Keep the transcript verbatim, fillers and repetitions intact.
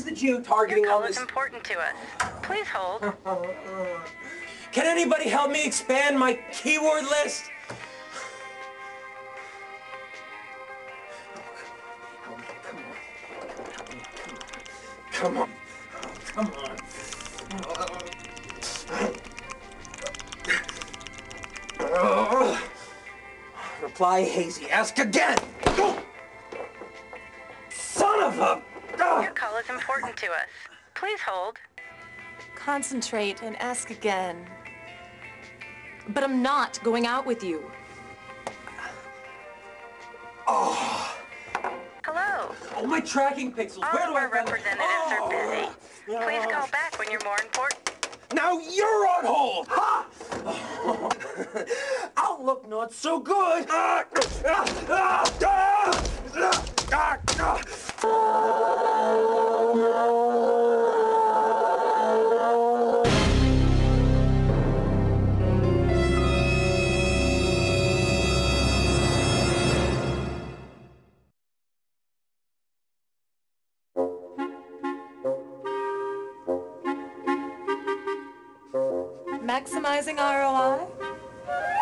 the geo-targeting Your call on this? is important to us. Please hold. Can anybody help me expand my keyword list? Come on. Come on. Uh, reply hazy. Ask again. Son of a... Your call is important to us. Please hold. Concentrate and ask again. But I'm not going out with you. Oh. Hello. Oh, my tracking pixels. All Where of do I our find them? representatives are busy. Oh. Please call back when you're more important. Now you're on hold! Ha! Outlook not so good! Ah, ah, ah, ah, ah, ah. Maximizing R O I?